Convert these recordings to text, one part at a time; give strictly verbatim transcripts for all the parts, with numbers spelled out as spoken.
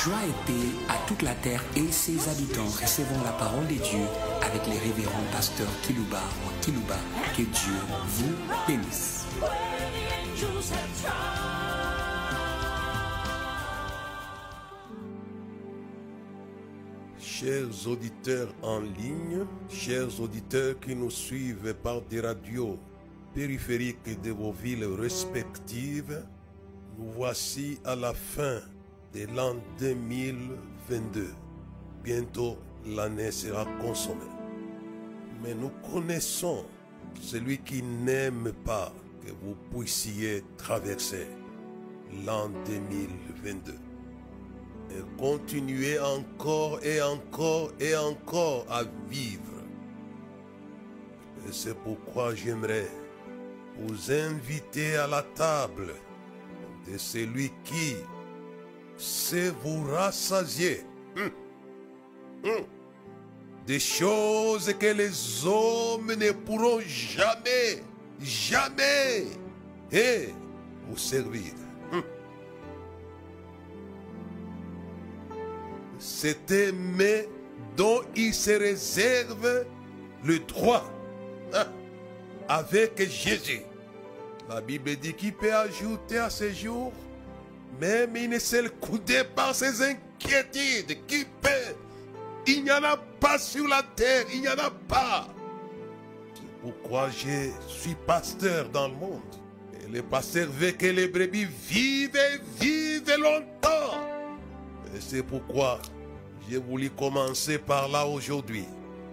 Joie et paix à toute la terre et ses habitants. Recevons la parole de Dieu avec les révérends pasteurs Kilouba ou Kilouba. Que Dieu vous bénisse. Chers auditeurs en ligne, chers auditeurs qui nous suivent par des radios périphériques de vos villes respectives, nous voici à la fin de l'an deux mille vingt-deux. Bientôt, l'année sera consommée. Mais nous connaissons celui qui n'aime pas que vous puissiez traverser l'an deux mille vingt-deux. Et continuer encore et encore et encore à vivre. Et c'est pourquoi j'aimerais vous inviter à la table de celui qui sait vous rassasier hum, hum, des choses que les hommes ne pourront jamais, jamais et vous servir. Hum. C'est aimer dont il se réserve le droit hein, avec Jésus. La Bible dit qu'il peut ajouter à ce jour même une seule coudée par ses inquiétudes. Qui peut? Il n'y en a pas sur la terre, il n'y en a pas. C'est pourquoi je suis pasteur dans le monde. Et le pasteur veut que les brebis vivent et vivent longtemps. Et c'est pourquoi j'ai voulu commencer par là aujourd'hui.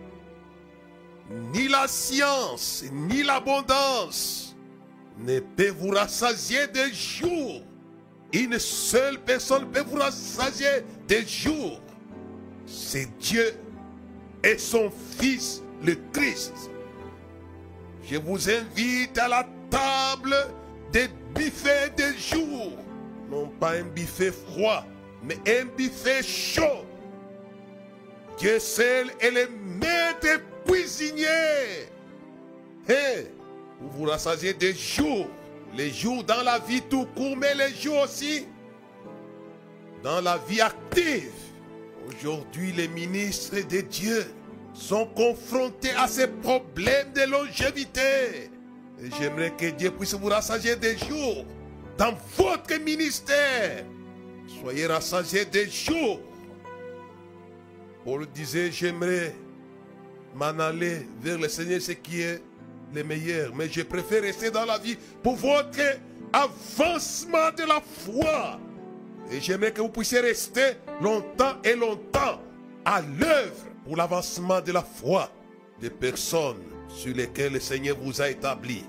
Ni la science, ni l'abondance ne peut vous rassasier des jours. Une seule personne peut vous rassasier des jours. C'est Dieu et son Fils, le Christ. Je vous invite à la table des buffets des jours. Non pas un buffet froid, mais un buffet chaud. Dieu seul est le maître cuisinier. Et vous vous rassasiez des jours. Les jours dans la vie tout court, mais les jours aussi dans la vie active. Aujourd'hui, les ministres de Dieu sont confrontés à ces problèmes de longévité. Et j'aimerais que Dieu puisse vous rassasier des jours dans votre ministère. Soyez rassasiés des jours. Paul disait, j'aimerais m'en aller vers le Seigneur, ce qui est le meilleur. Mais je préfère rester dans la vie pour votre avancement de la foi. Et j'aimerais que vous puissiez rester longtemps et longtemps à l'œuvre pour l'avancement de la foi des personnes sur lesquelles le Seigneur vous a établi.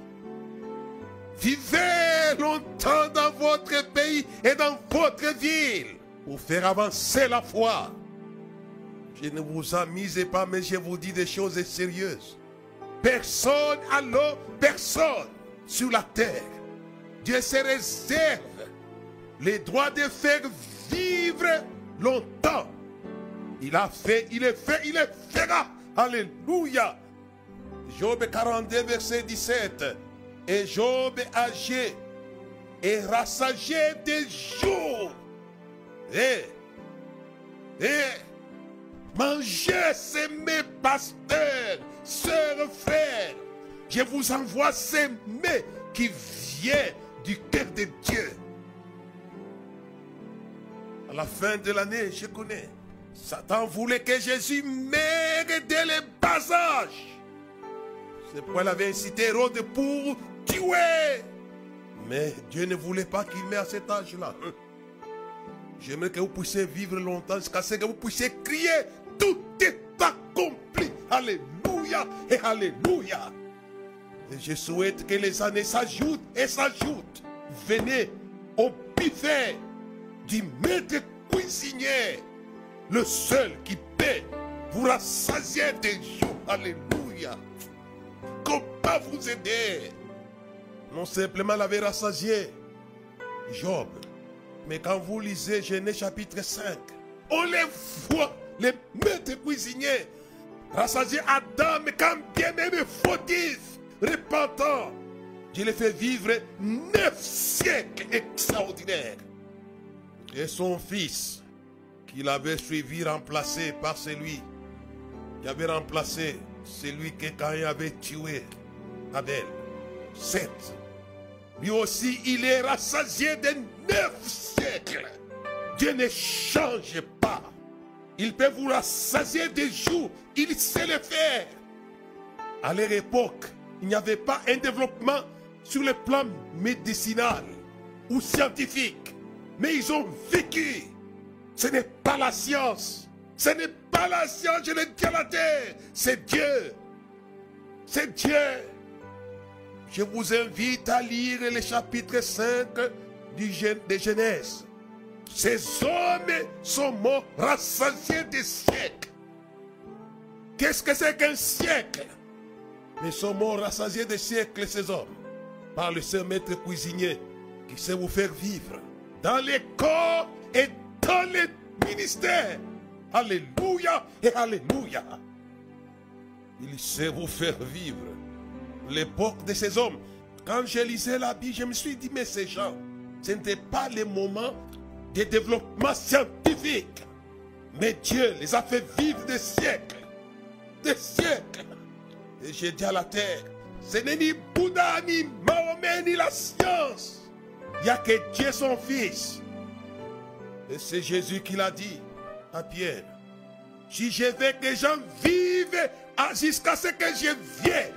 Vivez longtemps dans votre pays et dans votre ville pour faire avancer la foi. Je ne vous amusez pas, mais je vous dis des choses sérieuses. Personne, alors personne sur la terre, Dieu se réserve le droit de faire vivre longtemps. Il a fait, il est fait, il le fera. Alléluia. Job quarante-deux, verset dix-sept. Et Job âgé et rassasié des jours. Et, et, mangez, c'est mes pasteurs, sœurs, frères. Je vous envoie ces mets qui viennent du cœur de Dieu. À la fin de l'année, je connais. Satan voulait que Jésus meure dès le bas âge. C'est pourquoi il avait incité Hérode pour tuer. Mais Dieu ne voulait pas qu'il meure à cet âge-là. J'aimerais que vous puissiez vivre longtemps jusqu'à ce que vous puissiez crier, tout est accompli. Alléluia et alléluia. Et je souhaite que les années s'ajoutent et s'ajoutent. Venez au buffet du maître cuisinier, le seul qui peut vous rassasier des jours. Alléluia. Comment vous aider? Non simplement l'avait rassasié Job, mais quand vous lisez Genèse chapitre cinq, on les voit, les maîtres cuisiniers rassasier Adam, quand bien même fautif, repentant. Dieu les fait vivre neuf siècles extraordinaires. Et son fils, qu'il avait suivi, remplacé par celui qui avait remplacé celui que Caïn avait tué, Abel. Sept. Lui aussi, il est rassasié de neuf siècles. Dieu ne change pas. Il peut vous rassasier des jours. Il sait le faire. À leur époque, il n'y avait pas un développement sur le plan médicinal ou scientifique. Mais ils ont vécu. Ce n'est pas la science. Ce n'est pas la science, je le dis à la terre. C'est Dieu. C'est Dieu. Je vous invite à lire le chapitre cinq du Gen- de Genèse. Ces hommes sont morts rassasiés des siècles. Qu'est-ce que c'est qu'un siècle? Ils sont morts rassasiés des siècles, ces hommes, par le seul maître cuisinier qui sait vous faire vivre dans les corps et dans les ministères. Alléluia et alléluia. Il sait vous faire vivre. L'époque de ces hommes, quand je lisais la Bible, je me suis dit, mais ces gens, ce n'était pas le moment de développement scientifique. Mais Dieu les a fait vivre des siècles. Des siècles. Et j'ai dit à la terre, ce n'est ni Bouddha, ni Mahomet, ni la science. Il n'y a que Dieu son Fils. Et c'est Jésus qui l'a dit à Pierre. Si je veux que les gens vivent jusqu'à ce que je vienne,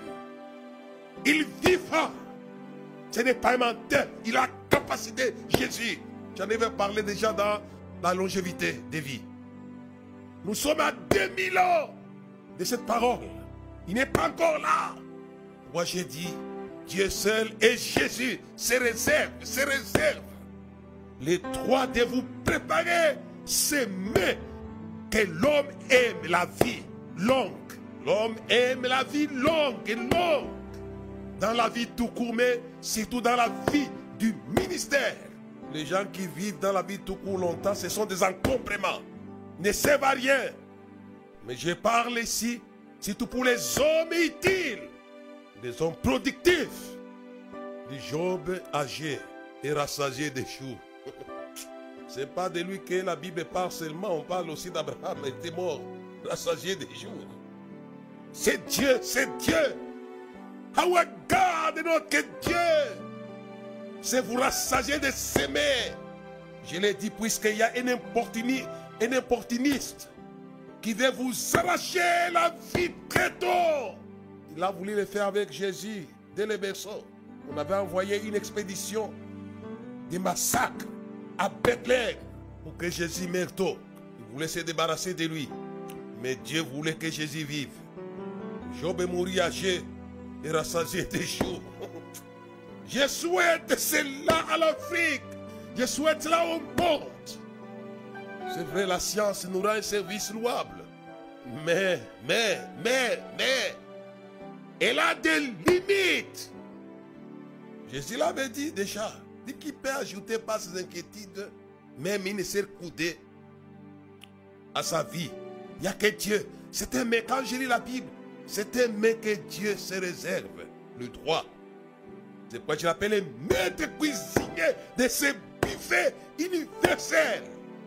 il vivra. Ce n'est pas un menteur. Il a la capacité, Jésus. J'en avais parlé déjà dans la longévité des vies. Nous sommes à deux mille ans de cette parole. Il n'est pas encore là. Moi j'ai dit, Dieu seul et Jésus se réservent, se réservent. Les trois de vous préparer, s'aimer, que l'homme aime la vie longue. L'homme aime la vie longue et longue. Dans la vie tout court, mais surtout dans la vie du ministère. Les gens qui vivent dans la vie tout court longtemps, ce sont des encombrements. Ils ne servent à rien. Mais je parle ici, surtout pour les hommes utiles, les hommes productifs. Les Job âgé et rassasié des choux. Ce n'est pas de lui que la Bible parle seulement, on parle aussi d'Abraham, il était mort, rassasié des jours. C'est Dieu, c'est Dieu. Our God, notre Dieu. C'est vous rassasier de s'aimer. Je l'ai dit, puisqu'il y a un importuniste, un importuniste qui veut vous arracher la vie très tôt. Il a voulu le faire avec Jésus dès le berceau. On avait envoyé une expédition de massacre à Bethléem pour que Jésus meure tôt. Il voulait se débarrasser de lui. Mais Dieu voulait que Jésus vive. Job est mort âgé et rassasié des jours. Je souhaite cela à l'Afrique. Je souhaite cela au monde. C'est vrai, la science nous rend un service louable. Mais, mais, mais, mais, elle a des limites. Jésus l'avait dit déjà. Dit qu'il peut ajouter par ses inquiétudes, même une seule coudée à sa vie. Il n'y a que Dieu. C'est un mais, quand je lis la Bible, c'est un mais que Dieu se réserve le droit. C'est pourquoi je l'appelle le maître cuisinier de ce buffet universel.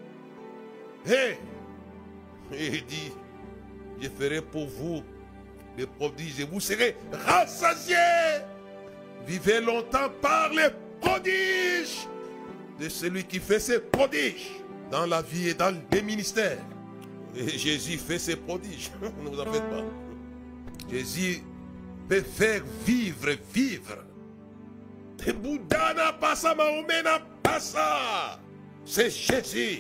Et il dit, je ferai pour vous des prodiges et vous serez rassasiés. Vivez longtemps par les prodiges de celui qui fait ses prodiges dans la vie et dans les ministères. Et Jésus fait ses prodiges. Ne vous en faites pas. Jésus peut faire vivre, vivre. Et Bouddha n'a pas ça, Mahomet n'a pas ça. C'est Jésus.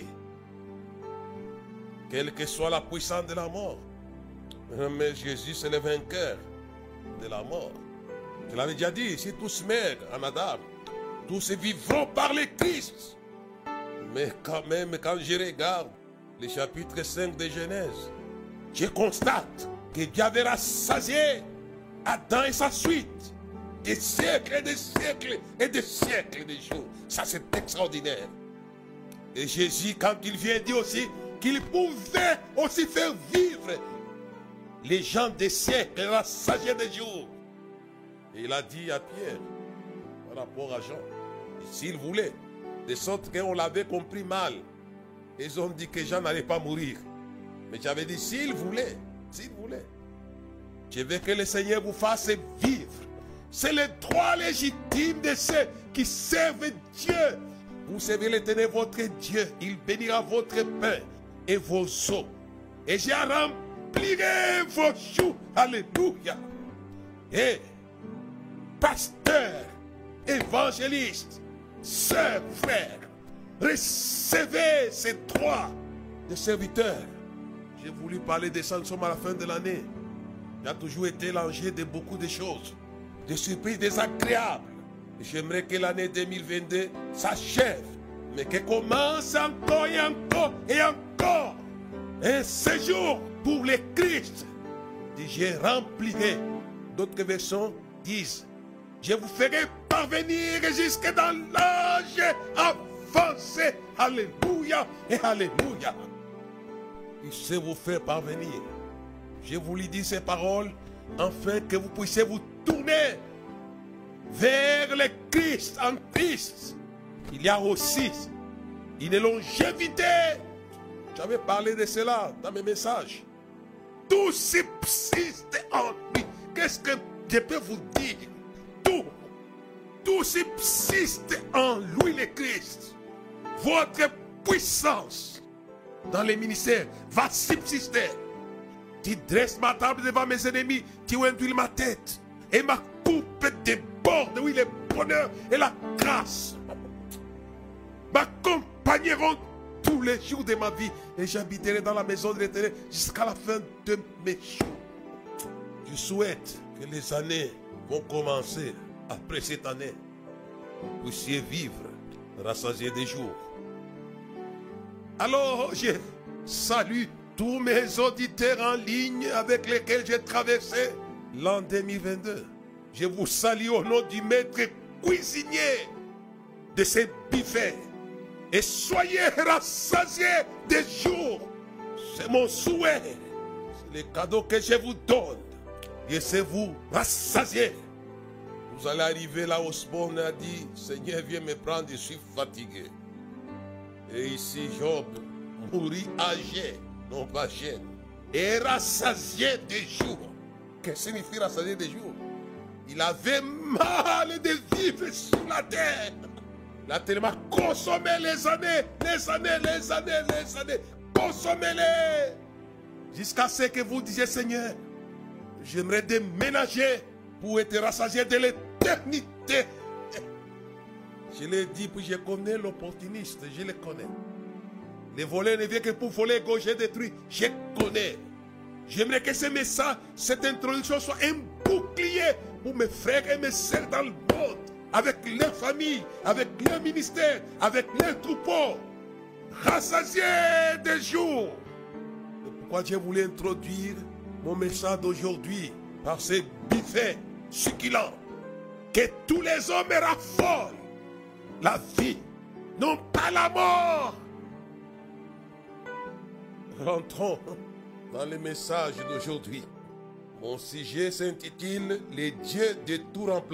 Quelle que soit la puissance de la mort. Mais Jésus, c'est le vainqueur de la mort. Je l'avais déjà dit, si tous meurent en Adam, tous vivront par le Christ. Mais quand même, quand je regarde le chapitre cinq de Genèse, je constate que Dieu avait rassasié Adam et sa suite. Des siècles et des siècles et des siècles de jours. Ça, c'est extraordinaire. Et Jésus, quand il vient dire aussi qu'il pouvait aussi faire vivre les gens des siècles, rassasier des jours. Et il a dit à Pierre, par rapport à Jean, s'il voulait, de sorte qu'on l'avait compris mal, Ils ont dit que Jean n'allait pas mourir. Mais j'avais dit, s'il voulait, s'il voulait, je veux que le Seigneur vous fasse vivre. C'est le droit légitime de ceux qui servent Dieu. Vous servez l'Éternel votre Dieu. Il bénira votre pain et vos eaux. Et je remplirai vos jours. Alléluia. Et pasteur, évangéliste, sœurs, frères, recevez ces droits de serviteurs. J'ai voulu parler de ça, nous sommes à la fin de l'année. Il a toujours été l'enjeu de beaucoup de choses, de surprises désagréables. J'aimerais que l'année deux mille vingt-deux s'achève, mais qu'elle commence encore et encore et encore. Un séjour pour le Christ. Je remplirai. D'autres versions disent, je vous ferai parvenir jusque dans l'âge avancé. Alléluia et alléluia. Il sait vous faire parvenir. Je vous lui dis ces paroles afin que vous puissiez vous tourner vers le Christ. En Christ, il y a aussi une longévité. J'avais parlé de cela dans mes messages. Tout subsiste en lui. Qu'est-ce que je peux vous dire? Tout. Tout subsiste en lui, le Christ. Votre puissance dans les ministères va subsister. Tu dresses ma table devant mes ennemis, tu induis ma tête et ma coupe déborde. Oui, le bonheur et la grâce m'accompagneront tous les jours de ma vie et j'habiterai dans la maison de l'Éternel jusqu'à la fin de mes jours. Je souhaite que les années vont commencer après cette année. Vous puissiez vivre rassasié des jours. Alors, je salue tous mes auditeurs en ligne avec lesquels j'ai traversé l'an deux mille vingt-deux. Je vous salue au nom du maître cuisinier de ces buffets. Et soyez rassasiés des jours. C'est mon souhait. C'est le cadeau que je vous donne. Laissez-vous rassasier. Vous allez arriver là où Osborne a dit, Seigneur, viens me prendre, je suis fatigué. Et ici, Job mourit âgé, non pas jeune. Et rassasié des jours. Qu'est-ce que signifie rassasié des jours? Il avait mal de vivre sur la terre. Il a tellement consommé les années, les années, les années, les années. Consommez-les. Jusqu'à ce que vous disiez, Seigneur, j'aimerais déménager pour être rassasié de l'éternité. Je l'ai dit, puis je connais l'opportuniste, je le connais. Les voleurs ne viennent que pour voler, gaucher, détruire. Je connais. J'aimerais que ce message, cette introduction soit un bouclier pour mes frères et mes sœurs dans le monde, avec leur famille, avec leur ministère, avec leur troupeau. Rassasié des jours. C'est pourquoi j'ai voulu introduire mon message d'aujourd'hui par ces buffets succulents. Que tous les hommes raffolent la vie, non pas la mort. Rentrons dans le message d'aujourd'hui. Mon sujet s'intitule « Les dieux de tout remplacement ».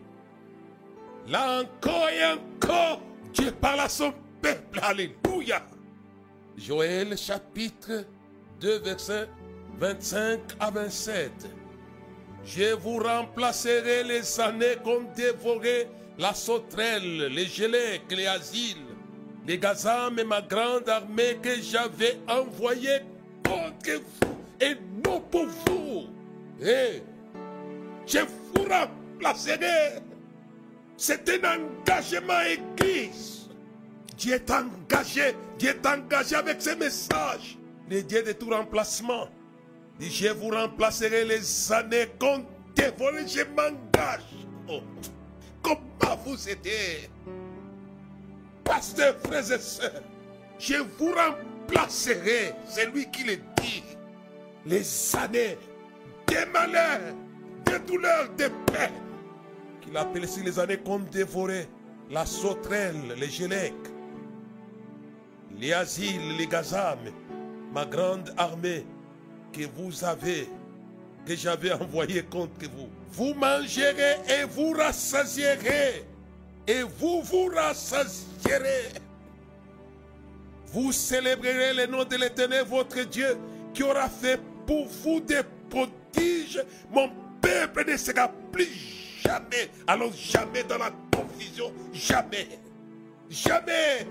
Là encore et encore, Dieu parle à son peuple. Alléluia. Joël chapitre deux, versets vingt-cinq à vingt-sept. Je vous remplacerai les années qu'ont dévoré la sauterelle, les gélèques, les asiles, les gazam et ma grande armée que j'avais envoyée contre vous et non pour vous. Et je vous remplacerai. C'est un engagement écrit. Dieu est engagé. Dieu est engagé avec ce message. Le Dieu de tout remplacement. Dit, je vous remplacerai les années qu'on dévore. Je m'engage. Oh. Comment vous aidez, pasteurs, frères et sœurs? Je vous remplacerai. C'est lui qui le dit. Les années des malheurs, des douleurs, des peines. Qu'il appelle ici les années qu'on dévorait. La sauterelle, les gélèques, les asiles, les gazam, ma grande armée que vous avez, que j'avais envoyée contre vous. Vous mangerez et vous rassasierez. Et vous vous rassasierez. Vous célébrerez le nom de l'Éternel, votre Dieu, qui aura fait pour vous des prodiges. Mon peuple ne sera plus jamais, alors jamais dans la confusion, jamais, jamais.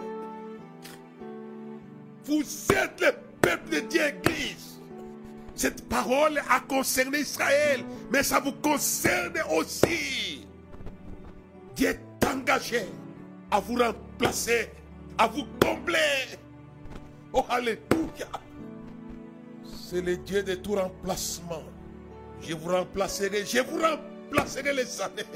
Vous êtes le peuple de Dieu, Église. Cette parole a concerné Israël, mais ça vous concerne aussi. Dieu est engagé à vous remplacer, à vous combler. Oh, alléluia. C'est le Dieu de tout remplacement. Je vous remplacerai, je vous remplacerai les années.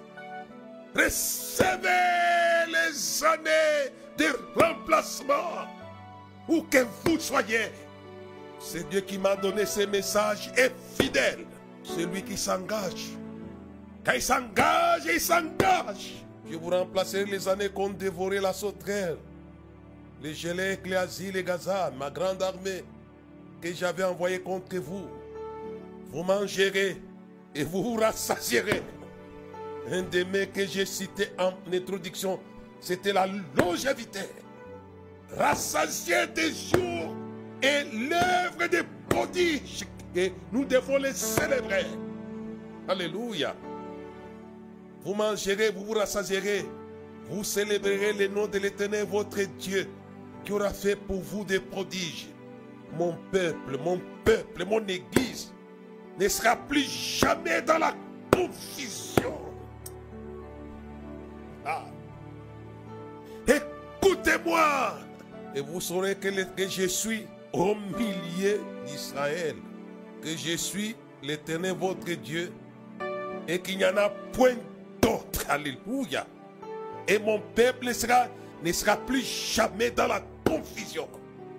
Recevez les années de remplacement. Où que vous soyez. C'est Dieu qui m'a donné ce message est fidèle. Celui qui s'engage. Quand il s'engage, il s'engage. Je vous remplacerai les années qu'ont dévoré la sauterelle. Les Gélèques, les Asiles, les Gaza, ma grande armée que j'avais envoyée contre vous. Vous mangerez et vous vous rassasierez. Un des mots que j'ai cité en introduction, c'était la longévité. Rassasier des jours et l'œuvre des prodiges. Et nous devons les célébrer. Alléluia. Vous mangerez, vous vous rassasierez. Vous célébrerez le nom de l'Éternel, votre Dieu, qui aura fait pour vous des prodiges. Mon peuple, mon peuple, mon Église ne sera plus jamais dans la confusion. Ah. Écoutez-moi, et vous saurez que, le, que je suis au milieu d'Israël, que je suis l'Éternel, votre Dieu, et qu'il n'y en a point d'autre. Alléluia. Et mon peuple sera, ne sera plus jamais dans la confusion.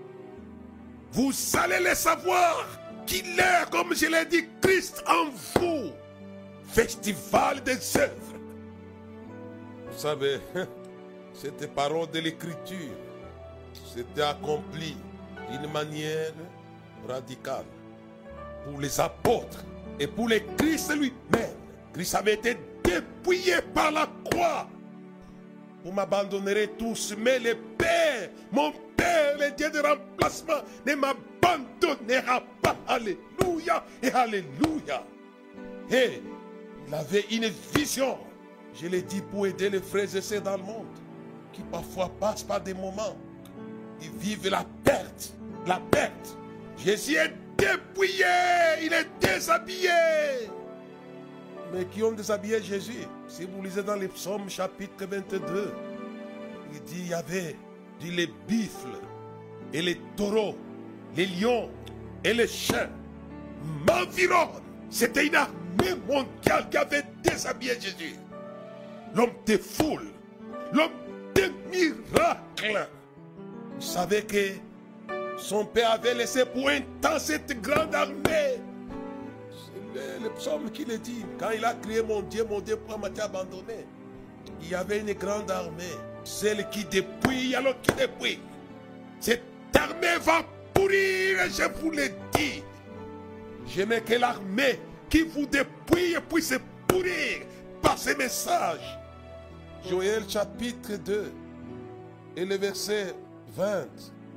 Vous allez le savoir qu'il est, comme je l'ai dit, Christ en vous. Festival des œuvres. Vous savez, cette parole de l'Écriture s'était accomplie d'une manière radicale pour les apôtres et pour le Christ lui-même. Christ avait été dépouillé par la croix. Vous m'abandonnerez tous, mais le Père, mon Père, le Dieu de remplacement, ne m'abandonnera pas. Alléluia et alléluia. Et il avait une vision, je l'ai dit, pour aider les frères et sœurs dans le monde, qui parfois passent par des moments, ils vivent la perte, la perte. Jésus est dépouillé, il est déshabillé. Mais qui ont déshabillé Jésus? Si vous lisez dans les psaumes chapitre vingt-deux, il dit il y avait dit, les buffles et les taureaux, les lions et les chiens m'environnent. C'était une armée mondiale qui avait déshabillé Jésus. L'homme des foules, l'homme des miracles. Il savait que son père avait laissé pour un temps cette grande armée. C'est le, le psaume qui le dit. Quand il a crié mon Dieu, mon Dieu, pourquoi m'as-tu abandonné? Il y avait une grande armée. Celle qui dépouille, alors qui dépouille. Cette armée va pourrir, je vous le dis. J'aimais que l'armée qui vous dépouille puisse pourrir par ce message. Joël chapitre deux et le verset vingt.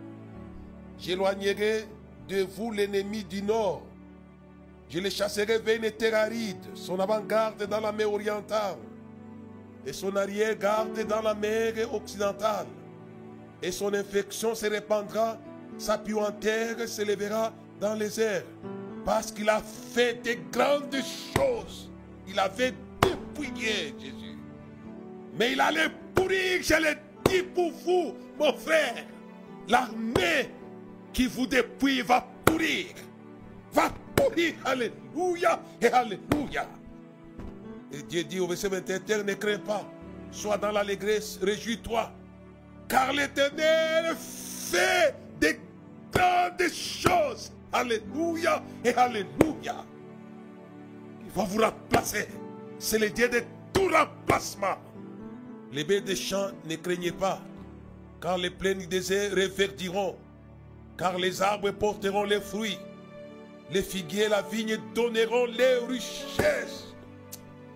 J'éloignerai de vous l'ennemi du nord. Je le chasserai vers une terre aride, son avant-garde dans la mer orientale, et son arrière-garde dans la mer occidentale. Et son infection se répandra, sa puanteur s'élèvera dans les airs. Parce qu'il a fait de grandes choses. Il avait dépouillé Jésus. Mais il allait pourrir, je l'ai dit pour vous, mon frère. L'armée qui vous dépouille va pourrir. Va pourrir. Alléluia et alléluia. Et Dieu dit au verset vingt et un, ne crains pas. Sois dans l'allégresse, réjouis-toi. Car l'Éternel fait de grandes choses. Alléluia et alléluia. Il va vous remplacer. C'est le Dieu de tout remplacement. Les bêtes des champs ne craignez pas, car les plaines du désert reverdiront, car les arbres porteront les fruits, les figuiers et la vigne donneront les richesses.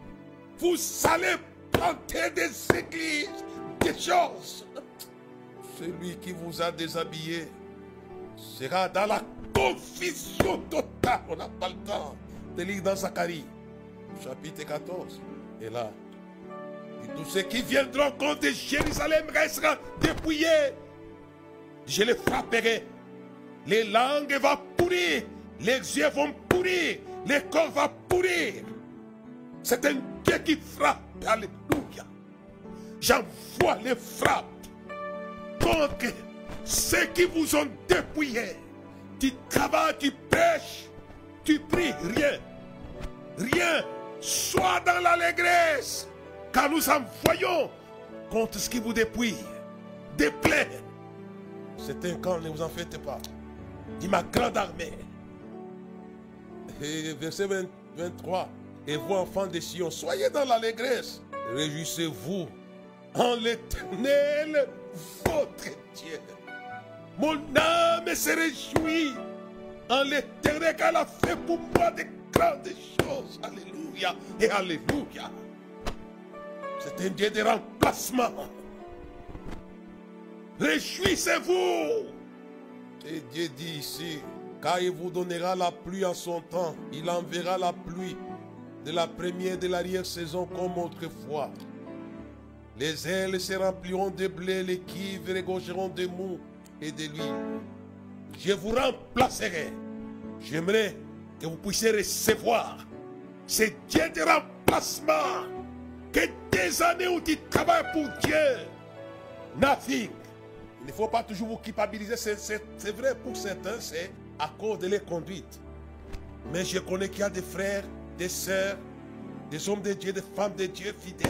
Vous allez planter des églises, des choses. celui qui vous a déshabillé sera dans la confusion totale. On n'a pas le temps de lire dans Zacharie, chapitre quatorze. Et là, et tous ceux qui viendront contre Jérusalem resteront dépouillés. Je les frapperai. Les langues vont pourrir. Les yeux vont pourrir. Les corps vont pourrir. C'est un Dieu qui frappe. Alléluia. J'envoie les frappes contre ceux qui vous ont dépouillés. Tu travailles, tu pêches, tu pries, rien. Rien. Sois dans l'allégresse. Car nous envoyons contre ce qui vous dépouille. Des plaies. C'est un camp, ne vous en faites pas. Dit ma grande armée. Et verset vingt-trois. Et vous, enfants de Sion, soyez dans l'allégresse. Réjouissez-vous en l'Éternel, votre Dieu. Mon âme se réjouit en l'Éternel, car elle a fait pour moi de grandes choses. Alléluia et alléluia. C'est un Dieu de remplacement. Réjouissez-vous. Et Dieu dit ici, car il vous donnera la pluie en son temps. Il enverra la pluie de la première et de l'arrière-saison comme autrefois. Les ailes se rempliront de blé, les cuivres regorgeront de mou et de l'huile. Je vous remplacerai. J'aimerais que vous puissiez recevoir ce Dieu de remplacement. Que des années où tu travailles pour Dieu, nothing. Il ne faut pas toujours vous culpabiliser. C'est vrai pour certains, c'est à cause de leur conduite. Mais je connais qu'il y a des frères, des sœurs, des hommes de Dieu, des femmes de Dieu fidèles,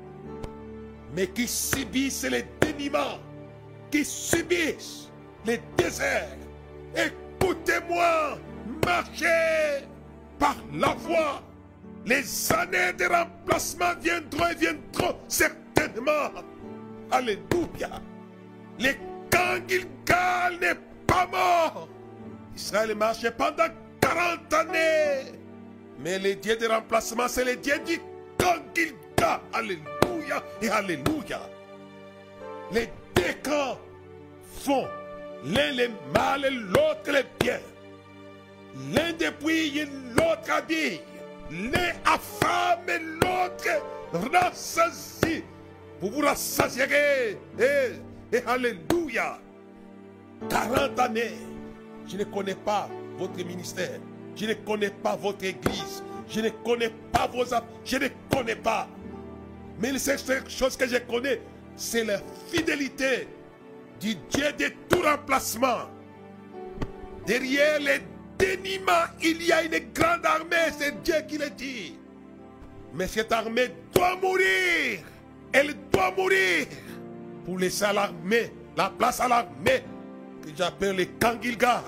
mais qui subissent les déniements, qui subissent les déserts. Écoutez-moi, marchez par la voie. Les années de remplacement viendront et viendront certainement. Alléluia. Les camps Gilgal n'est pas mort. Israël marchait pendant quarante années. Mais les dieux de remplacement, c'est les dieux du camp Gilgal. Alléluia et alléluia. Les deux camps font l'un le mal et l'autre le bien. L'un dépouille et l'autre habille. L'un affame et l'autre rassasie. Vous vous rassasierez. Et, et alléluia. quarante années. Je ne connais pas votre ministère. Je ne connais pas votre église. Je ne connais pas vos affaires. Je ne connais pas. Mais la seule chose que je connais, c'est la fidélité du Dieu de tout remplacement. Derrière les déniements, il y a une grande armée. C'est Dieu qui le dit. Mais cette armée doit mourir. Elle doit mourir pour laisser à l'armée, la place à l'armée que j'appelle les camps Gilgal.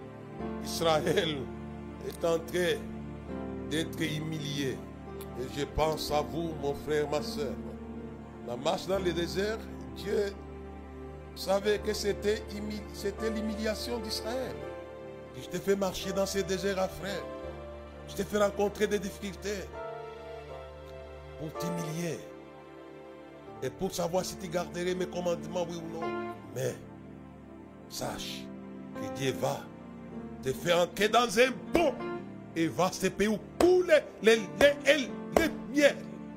Israël est en train d'être humilié. Et je pense à vous, mon frère, ma soeur. La marche dans le désert, Dieu savait que c'était l'humiliation d'Israël. Je t'ai fait marcher dans ces déserts à frère. Je t'ai fait rencontrer des difficultés pour t'humilier et pour savoir si tu garderais mes commandements, oui ou non. Mais sache que Dieu va te faire entrer dans un bon et vaste pays où coule les lait et le miel.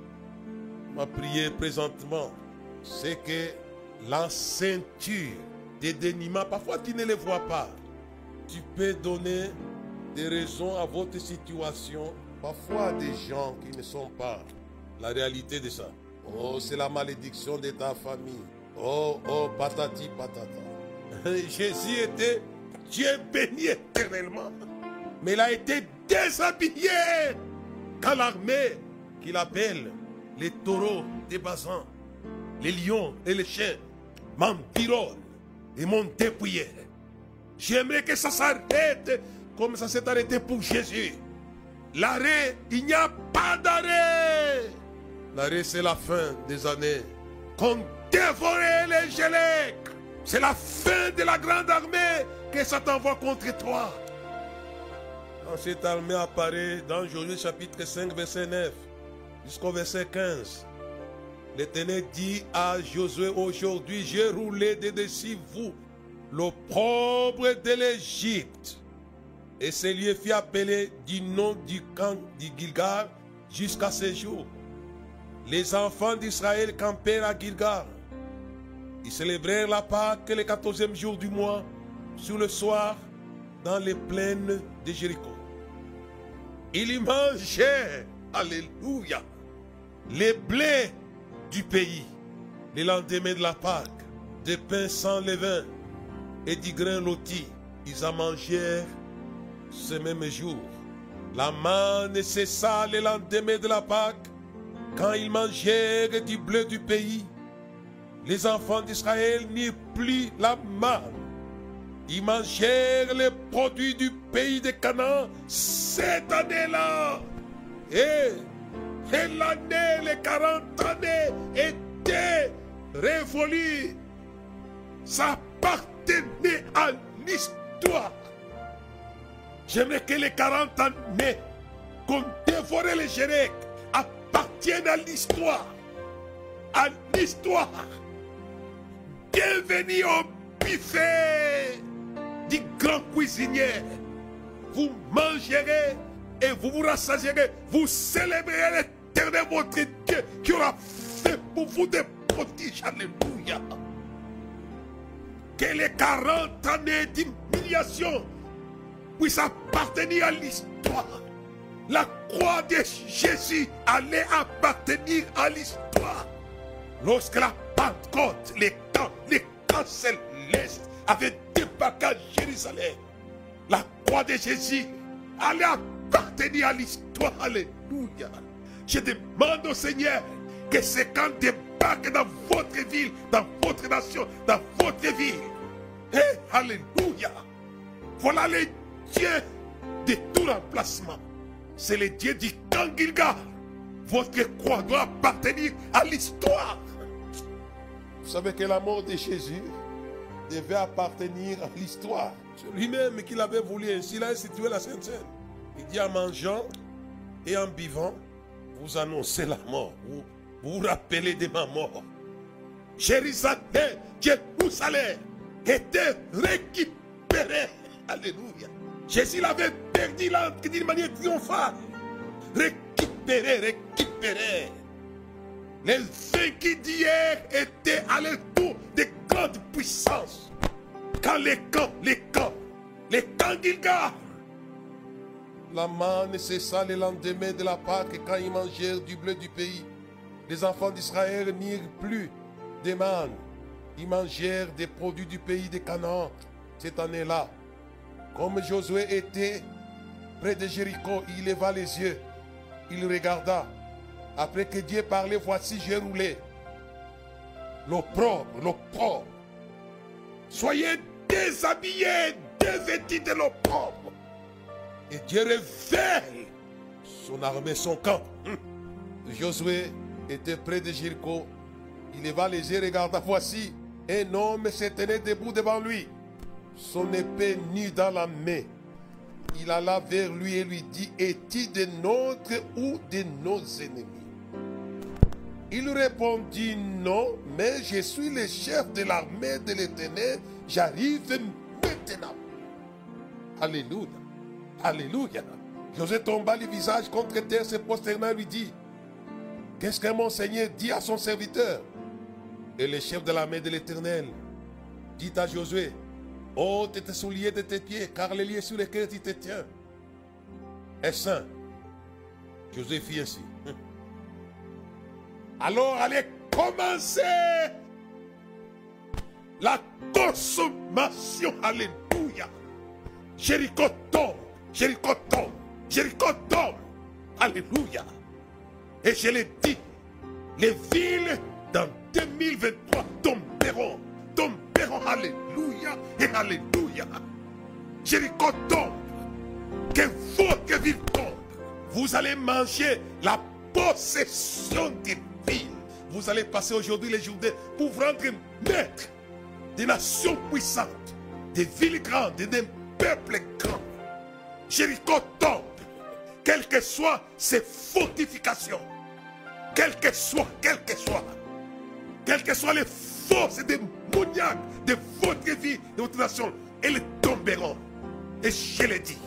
Ma prière présentement, c'est que la ceinture des déniements, parfois tu ne les vois pas. Tu peux donner des raisons à votre situation, parfois à des gens qui ne sont pas la réalité de ça. Oh, c'est la malédiction de ta famille. Oh, oh, patati patata. Jésus était Dieu béni éternellement. Mais il a été déshabillé quand l'armée qu'il appelle les taureaux des Bazans, les lions et les chiens m'environnent et m'ont dépouillé. J'aimerais que ça s'arrête comme ça s'est arrêté pour Jésus. L'arrêt, il n'y a pas d'arrêt. L'arrêt, c'est la fin des années. Qu'on dévorait les Gélèques. C'est la fin de la grande armée que Satan envoie contre toi. Quand cette armée apparaît dans Josué chapitre cinq, verset neuf, jusqu'au verset quinze, l'Éternel dit à Josué, aujourd'hui j'ai roulé de dessus vous l'opprobre de l'Égypte. Et ce lieu fut appelé du nom du camp du Gilgal jusqu'à ce jour. Les enfants d'Israël campèrent à Gilgal. Ils célébrèrent la Pâque le quatorzième jour du mois, sur le soir, dans les plaines de Jéricho. Ils y mangeaient, alléluia, les blés du pays, le lendemain de la Pâque, des pains sans levain et du grain loti. Ils en mangèrent ce même jour. La manne cessa le lendemain de la Pâque, quand ils mangèrent du blé du pays. Les enfants d'Israël n'eurent plus la manne. Ils mangèrent les produits du pays de Canaan cette année-là. Et, et l'année, les quarante années étaient révolues. Ça appartenait à l'histoire. J'aimerais que les quarante années qu'on dévorait les Jériques appartiennent à l'histoire. À l'histoire. Bienvenue au buffet du grand cuisinier. Vous mangerez et vous vous rassasierez. Vous célébrerez l'Éternel votre Dieu qui aura fait pour vous des prodiges. Alléluia. Que les quarante années d'humiliation puissent appartenir à l'histoire. La croix de Jésus allait appartenir à l'histoire. Lorsque la Pentecôte, les camps, les camps célestes avaient débarqué à Jérusalem, la croix de Jésus allait appartenir à l'histoire. Alléluia. Je demande au Seigneur que ces camps débarquent dans votre ville, dans votre nation, dans votre ville. Et alléluia. Voilà le Dieu de tout remplacement. C'est le Dieu du camp Gilgal. Votre croix doit appartenir à l'histoire. Vous savez que la mort de Jésus devait appartenir à l'histoire. C'est lui-même qui l'avait voulu ainsi. Il a institué la Sainte Seine. Il dit en mangeant et en buvant, vous annoncez la mort. Vous vous, vous rappelez de ma mort. Jérusalem, Jérusalem était récupéré. Alléluia. Jésus l'avait perdu d'une manière triomphale. Récupéré, récupéré. Les vaincus d'hier étaient à l'étour de grandes puissances. Quand les camps, les camps, les camps Gilgal. La manne cessa le lendemain de la Pâque quand ils mangèrent du blé du pays. Les enfants d'Israël n'irent plus de manne. Ils mangèrent des produits du pays de Canaan cette année-là. Comme Josué était près de Jéricho, il leva les yeux. Il regarda. Après que Dieu parlait, voici j'ai roulé. L'opprobre, l'opprobre. Soyez déshabillés, dévêtus de l'opprobre. Et Dieu révèle son armée, son camp. Hum. Josué était près de Jéricho. Il leva les yeux, regarda, voici un homme se tenait debout devant lui. Son épée nue dans la main. Il alla vers lui et lui dit, es-tu de nôtres ou de nos ennemis? Il répondit, non, mais je suis le chef de l'armée de l'Éternel, j'arrive maintenant. Alléluia, alléluia. Josué tomba le visage contre terre, se prosterna et lui dit, qu'est-ce que mon Seigneur dit à son serviteur? Et le chef de l'armée de l'Éternel dit à Josué, ôte tes souliers de tes pieds, car les lieux sur lesquels tu te tiens est saint. Josué fit ainsi. Alors allait commencer la consommation. Alléluia. Jéricho tombe, Jéricho tombe, Jéricho tombe. Alléluia. Et je l'ai dit, les villes dans deux mille vingt-trois tomberont, tomberont. Alléluia et alléluia. Jéricho tombe. Que votre ville tombe. Vous allez manger la possession des villes. Vous allez passer aujourd'hui les journées pour vous rendre maître des nations puissantes, des villes grandes, des peuples grands. Jéricho tombe. Quelles que soient ses fortifications, quelles que soient, quelles que soient, quelles que soient les forces démoniaques de votre vie, de votre nation, elles tomberont. Et je l'ai dit,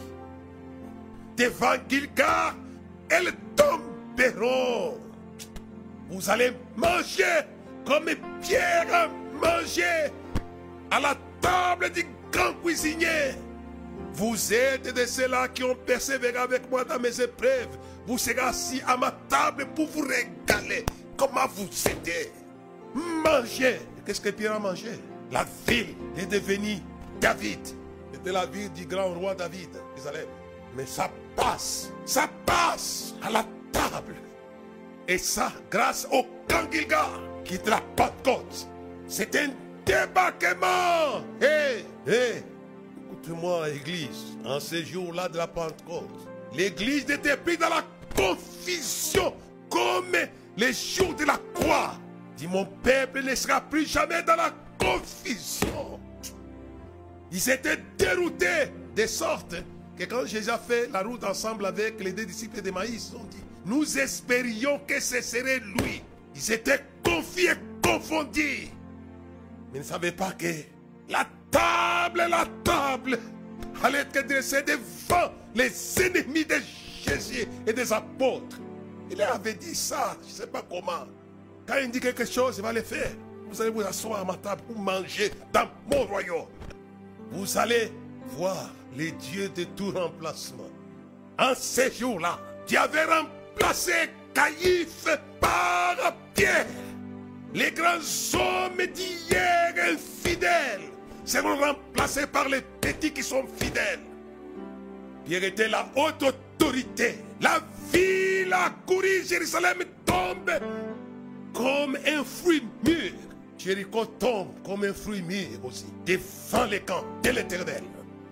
devant Gilgal, elles tomberont. Vous allez manger comme Pierre a mangé à la table du grand cuisinier. Vous êtes de ceux-là qui ont persévéré avec moi dans mes épreuves. Vous serez assis à ma table pour vous régaler. Comment vous êtes? Mangez. Qu'est-ce que Pierre a mangé? La ville est devenue David. C'était la ville du grand roi David, Jérusalem. Mais ça passe. Ça passe à la table. Et ça, grâce au grand Gilgal qui est de la Pentecôte. C'est un débarquement. Hé, hé. Écoutez-moi, Église, en ces jours-là de la Pentecôte, l'Église n'était plus dans la confusion comme les jours de la croix. Dit, mon peuple ne sera plus jamais dans la confusion. Ils étaient déroutés de sorte que quand Jésus a fait la route ensemble avec les deux disciples de Maïs, ils ont dit, nous espérions que ce serait lui. Ils étaient confiés, confondus. Mais ils ne savaient pas que la table, la table allait être dressée devant les ennemis de Jésus et des apôtres. Il leur avait dit ça, je ne sais pas comment. Quand il dit quelque chose, il va le faire. Vous allez vous asseoir à ma table pour manger dans mon royaume. Vous allez voir les dieux de tout remplacement. En ces jours-là, Dieu avait remplacé Caïphe par Pierre. Les grands hommes d'hier infidèles seront remplacés par les petits qui sont fidèles. Pierre était la haute autorité. La ville a couru, Jérusalem tombe comme un fruit mûr. Jéricho tombe comme un fruit mûr aussi, devant les camps de l'Éternel.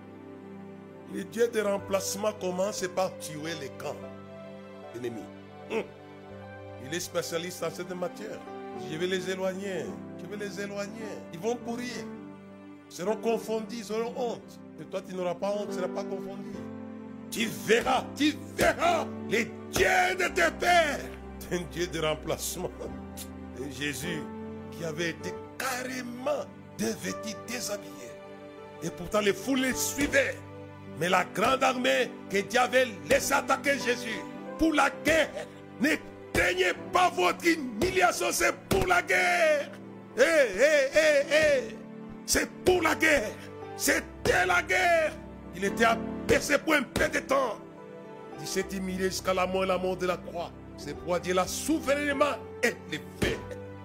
Le Dieu de remplacement commence par tuer les camps ennemis. Hum. Il est spécialiste en cette matière. Je vais les éloigner, je vais les éloigner. Ils vont courir, ils seront confondus, ils auront honte. Et toi, tu n'auras pas honte, tu ne seras pas confondu. Tu verras, tu verras les dieux de tes pères. C'est un Dieu de remplacement. Et Jésus, qui avait été carrément dévêtu, déshabillé. Et pourtant, les foules les suivaient. Mais la grande armée que Dieu avait laissé attaquer Jésus pour la guerre, ne craignez pas votre humiliation, c'est pour la guerre. Hé, hé, hé, hé. C'est pour la guerre. C'était la guerre. Il était abaissé pour un peu de temps. Il s'est humilié jusqu'à la mort et la mort de la croix. C'est pourquoi Dieu l'a souverainement élevé.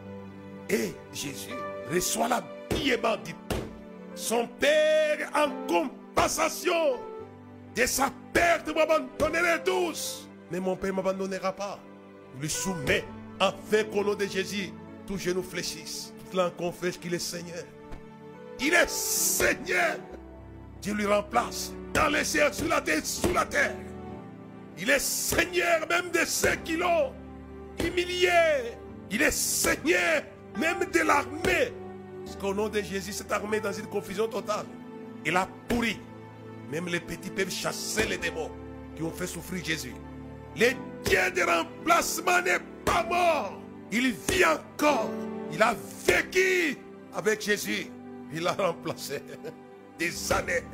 Et Jésus reçoit l'habillement du tout. Son Père, en compensation de sa perte, m'abandonnerait tous. Mais mon Père ne m'abandonnera pas. Il lui soumet afin qu'au nom de Jésus, tous genoux fléchissent. Toute langue confesse qu'il est Seigneur. Il est Seigneur. Dieu lui remplace dans les cieux, sur la terre, sous la terre. Il est Seigneur même de ceux qui l'ont humilié. Il est Seigneur même de l'armée. Parce qu'au nom de Jésus, cette armée est dans une confusion totale. Il a pourri. Même les petits peuvent chasser les démons qui ont fait souffrir Jésus. Le Dieu de remplacement n'est pas mort. Il vit encore. Il a vécu avec Jésus. Il l'a remplacé. Des années.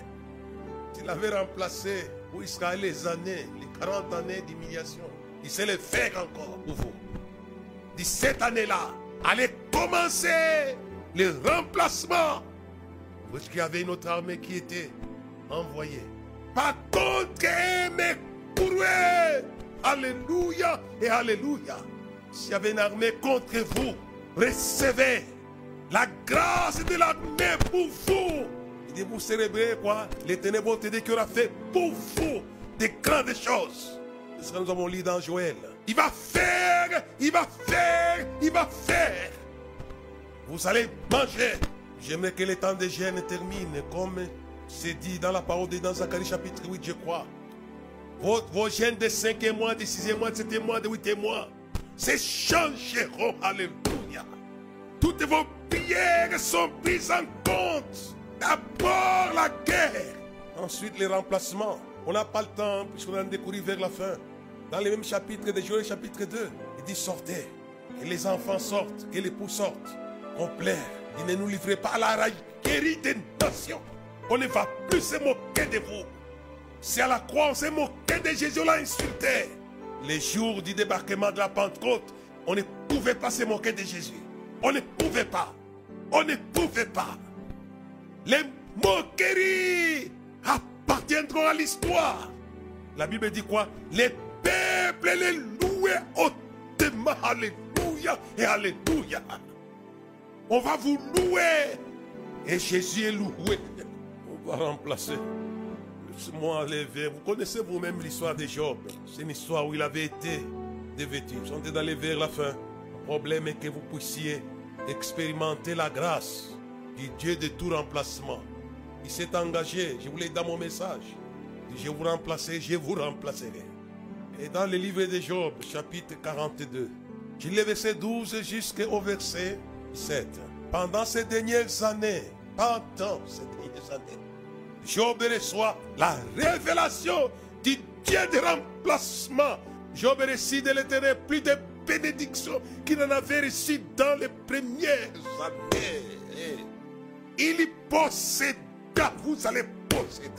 Il avait remplacé pour Israël les années, les quarante années d'humiliation. Il sait le faire encore pour vous. Dit cette année-là, allait commencer le remplacement. Parce qu'il y avait une autre armée qui était envoyée. Par contre, mais pour eux. Alléluia et alléluia. S'il y avait une armée contre vous, recevez la grâce de l'armée pour vous. Il dit vous célébrez quoi? L'Éternel qui aura fait pour vous des grandes choses. C'est ce que nous avons lu dans Joël. Il va faire, il va faire, il va faire. Vous allez manger. J'aimerais que le temps de jeûne termine comme c'est dit dans la parole de dans Zacharie chapitre huit, je crois. Vos, vos gènes de cinquième mois, de sixième mois, de septième mois, de huitième mois, c'est changeront. Alléluia. Toutes vos prières sont prises en compte. D'abord la guerre. Ensuite les remplacements. On n'a pas le temps puisqu'on a découvert vers la fin. Dans les mêmes chapitres de Joël chapitre deux, il dit sortez. Que les enfants sortent, que les époux sortent. Qu'on plaire. Il ne nous livrez pas à la raillerie des nations. On ne va plus se moquer de vous. C'est à la croix, on s'est moqué de Jésus, on l'a insulté. Les jours du débarquement de la Pentecôte, on ne pouvait pas se moquer de Jésus. On ne pouvait pas. On ne pouvait pas. Les moqueries appartiendront à l'histoire. La Bible dit quoi? Les peuples les louaient hautement. Alléluia et alléluia. On va vous louer. Et Jésus est loué. On va remplacer. Laissez-moi lever. Vous connaissez vous-même l'histoire de Job. C'est une histoire où il avait été dévêtu. Ils sont d'aller vers la fin. Le problème est que vous puissiez expérimenter la grâce du Dieu de tout remplacement. Il s'est engagé. Je vous l'ai dit dans mon message. Je vais vous remplacer, je vous remplacerai. Et dans le livre de Job, chapitre quarante-deux, je lis verset douze jusqu'au verset sept. Pendant ces dernières années, pendant ces dernières années, Job reçoit la révélation du Dieu de remplacement. Job reçut de l'Éternel plus de bénédictions qu'il en avait reçues dans les premières années. Il y posséda, vous allez posséder.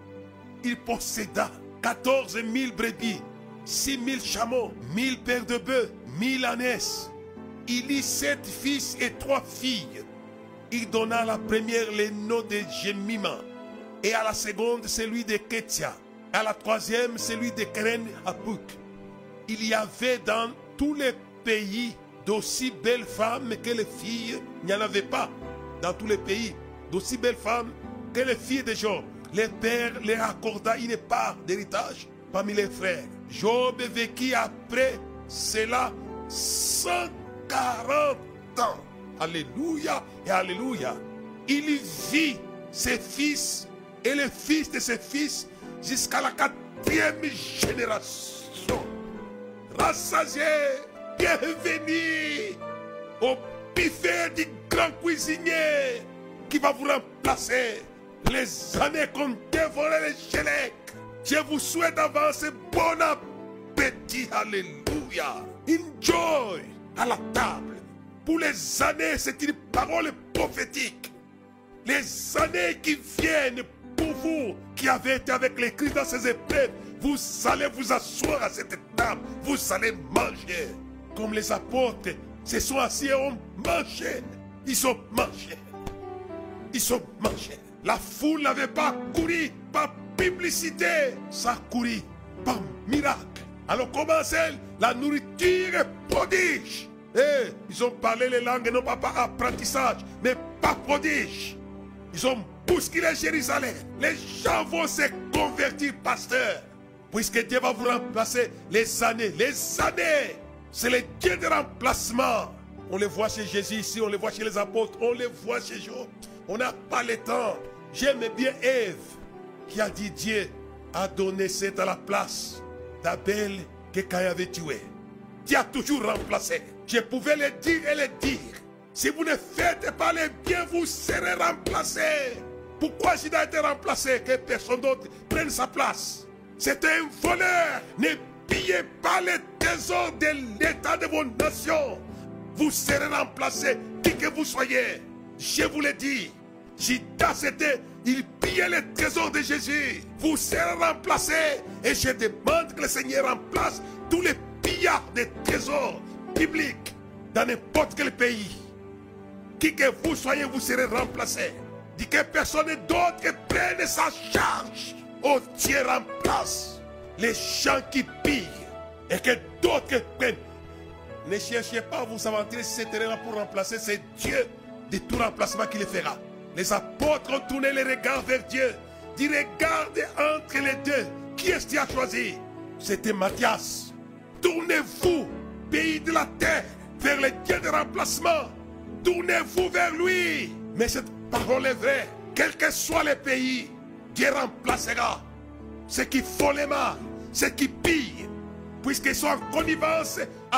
Il posséda quatorze mille brebis, six mille chameaux, mille paires de bœufs, mille ânesses. Il eut sept fils et trois filles. Il donna à la première le nom de Jemima, et à la seconde celui de Ketia, à la troisième celui de Keren Hapuk. Il y avait dans tous les pays d'aussi belles femmes que les filles. Il n'y en avait pas dans tous les pays d'aussi belles femmes que les filles de Job. Les pères leur accorda une part d'héritage parmi les frères. Job vécut après cela cent quarante ans. Alléluia et alléluia. Il vit ses fils et les fils de ses fils jusqu'à la quatrième génération. Rassasié, bienvenue au buffet du grand cuisinier qui va vous remplacer. Les années qu'on dévorait les gélèques. Je vous souhaite d'avance bon appétit. Alléluia. Enjoy à la table. Pour les années, c'est une parole prophétique. Les années qui viennent pour vous, qui avez été avec les Christ dans ces épreuves, vous allez vous asseoir à cette table. Vous allez manger. Comme les apôtres se sont assis et ont mangé. Ils ont mangé. Ils ont mangé. La foule n'avait pas couru par publicité, ça a couru par miracle. Alors commencez la nourriture est prodige. Et ils ont parlé les langues non pas par apprentissage, mais par prodige. Ils ont bousculé Jérusalem. Les gens vont se convertir, pasteur. Puisque Dieu va vous remplacer les années. Les années, c'est le Dieu de remplacement. On les voit chez Jésus ici, on les voit chez les apôtres, on les voit chez Job. On n'a pas le temps. J'aime bien Ève qui a dit Dieu a donné cette à la place d'Abel que Caïn avait tué. Dieu a toujours remplacé. Je pouvais le dire et le dire. Si vous ne faites pas le bien, vous serez remplacé. Pourquoi Judas a été remplacé? Que personne d'autre prenne sa place. C'est un voleur. Ne pillez pas les trésors de l'état de vos nations. Vous serez remplacé, qui que vous soyez. Je vous l'ai dit. Judas c'était, il pillait les trésors de Jésus. Vous serez remplacés. Et je demande que le Seigneur remplace tous les pillards des trésors bibliques dans n'importe quel pays. Qui que vous soyez, vous serez remplacés. Dit que personne d'autre prenne sa charge. Oh, Dieu remplace les gens qui pillent et que d'autres prennent. Ne cherchez pas à vous aventurer si c'était là pour remplacer. C'est Dieu de tout remplacement qui le fera. Les apôtres ont tourné les regards vers Dieu. Dit regarde entre les deux. Qui est-ce qui a choisi? C'était Matthias. Tournez-vous, pays de la terre, vers le Dieu de remplacement. Tournez-vous vers lui. Mais cette parole est vraie. Quel que soit le pays, Dieu remplacera ceux qui font les mal, ceux qui pillent, puisqu'ils sont en connivence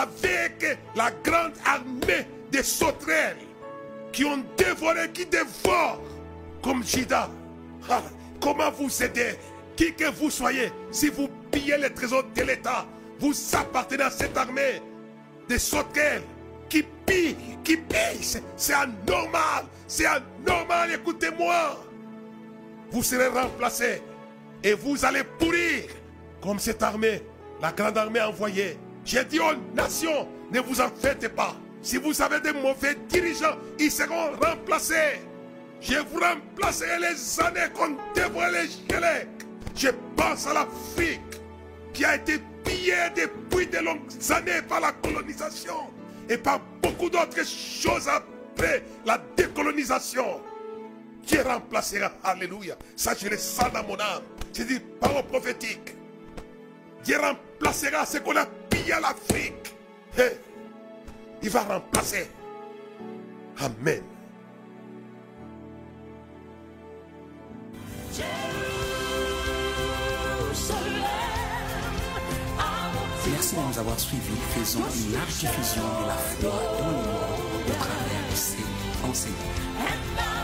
avec la grande armée des sauterelles qui ont dévoré, qui dévorent comme Judas. Ah, comment vous aider? Qui que vous soyez, si vous pillez les trésors de l'État, vous appartenez à cette armée des sauterelles pille, qui pille. C'est anormal. C'est anormal, écoutez-moi. Vous serez remplacés et vous allez pourrir comme cette armée, la grande armée envoyée. J'ai dit aux nations, ne vous en faites pas. Si vous avez des mauvais dirigeants, ils seront remplacés. Je vous remplacerai les années qu'on devrait les geler. Je pense à l'Afrique qui a été pillée depuis de longues années par la colonisation et par beaucoup d'autres choses après la décolonisation. Dieu remplacera, alléluia. Ça, je le sens dans mon âme. Je dis parole prophétique. Dieu remplacera ce qu'on a pillé à l'Afrique. Hey, il va remplacer. Amen. Merci de nous avoir suivis. Faisons une large diffusion de la foi dans le monde au travers de ces enseignements.